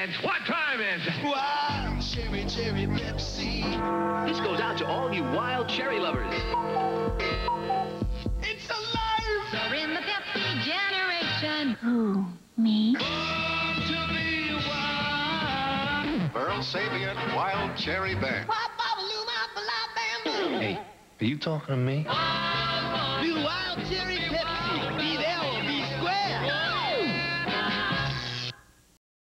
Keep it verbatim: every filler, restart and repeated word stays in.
And what time is it? Wild cherry, cherry Pepsi. This goes out to all you wild cherry lovers. It's alive! You're in the Pepsi generation. Who, me? Born to be wild. Pearl Sapient Wild Cherry Bang. Hey, are you talking to me? New Wild Cherry Pepsi. Be there or be square.